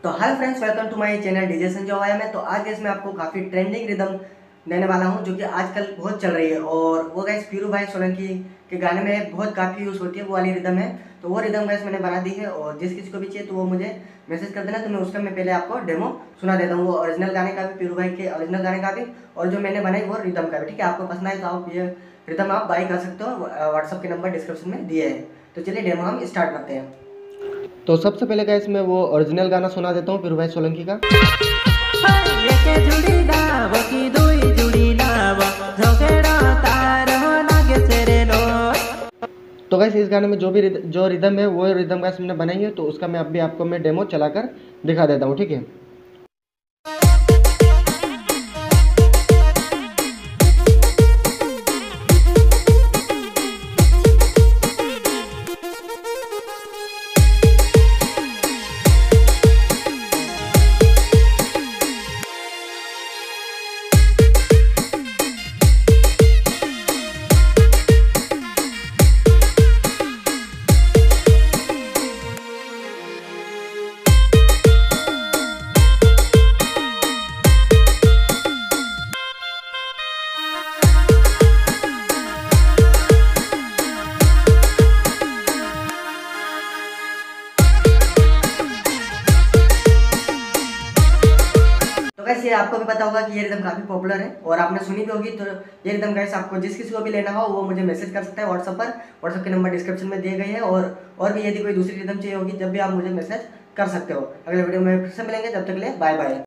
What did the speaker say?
तो hi friends, welcome to my channel DJ Sanjay में। तो आज इसमें आपको काफ़ी ट्रेंडिंग रिदम देने वाला हूं जो कि आजकल बहुत चल रही है, और वो गाइस पीरू भाई सोलंकी के गाने में बहुत काफ़ी यूज़ होती है, वो वाली रिदम है। तो वो रिदम गाइस मैंने बना दी है, और जिस किसी को भी चाहिए तो वो मुझे मैसेज कर देना। तो मैं उसका पहले आपको डेमो सुना देता हूँ, वो ओरिजिनल गाने का भी, पीरू भाई के ओरिजिनल गाने का भी, और जो मैंने बनाई वो रिदम का भी। ठीक है, आपको पसंद आए तो आप ये रिदम आप बाई कर सकते हो, व्हाट्सअप के नंबर डिस्क्रिप्शन में दिए हैं। तो चलिए डेमो हम स्टार्ट करते हैं। तो सबसे पहले गाइस मैं वो ओरिजिनल गाना सुना देता हूँ पीरू भाई सोलंकी का। तो गाइस इस गाने में जो रिदम है वो रिदम गाइस मैंने बनाई है, तो उसका मैं अभी आपको मैं डेमो चलाकर दिखा देता हूँ। ठीक है, तो गाइस ये आपको भी पता होगा कि ये रिदम काफ़ी पॉपुलर है और आपने सुनी भी होगी। तो ये रिदम गाइस आपको जिस किसी को भी लेना हो वो मुझे मैसेज कर सकता है व्हाट्सएप पर। व्हाट्सएप के नंबर डिस्क्रिप्शन में दिए गए हैं, और भी यदि कोई दूसरी रिदम चाहिए होगी जब भी आप मुझे मैसेज कर सकते हो। अगले वीडियो में फिर से मिलेंगे, जब तक के लिए बाय बाय।